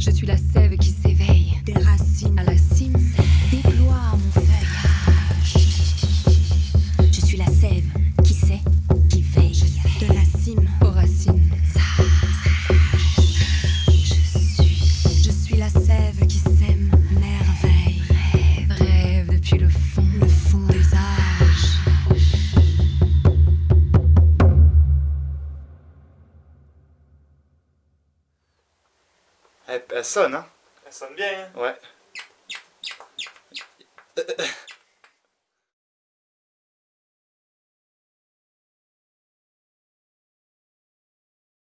Je suis la sève qui s'éveille. Des racines À la cime, déploie mon feuillage. Je suis la sève qui sait, qui veille. De la cime aux racines. je suis la sève qui sème merveille. Rêve, rêve depuis le fond. Le fond des âges. Elle sonne, hein? Elle sonne bien, hein? Ouais.